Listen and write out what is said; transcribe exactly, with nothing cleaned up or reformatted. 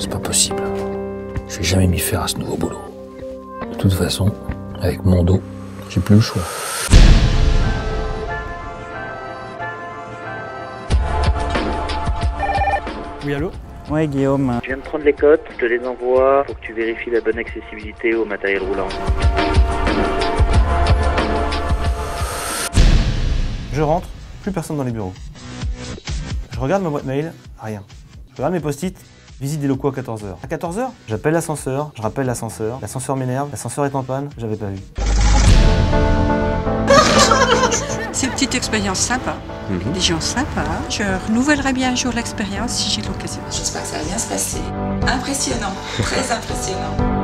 c'est pas possible. Je vais jamais m'y faire à ce nouveau boulot. De toute façon, avec mon dos, j'ai plus le choix. Oui, allô? Ouais, Guillaume. Je viens de prendre les cotes, je te les envoie pour que tu vérifies la bonne accessibilité au matériel roulant. Je rentre, plus personne dans les bureaux. Je regarde ma boîte mail, rien. Je regarde mes post-it, visite des locaux à quatorze heures. À quatorze heures, j'appelle l'ascenseur, je rappelle l'ascenseur, l'ascenseur m'énerve, l'ascenseur est en panne, j'avais pas vu. C'est une petite expérience sympa, avec des gens sympas. Je renouvellerai bien un jour l'expérience si j'ai l'occasion. J'espère que ça va bien se passer. Impressionnant, très impressionnant.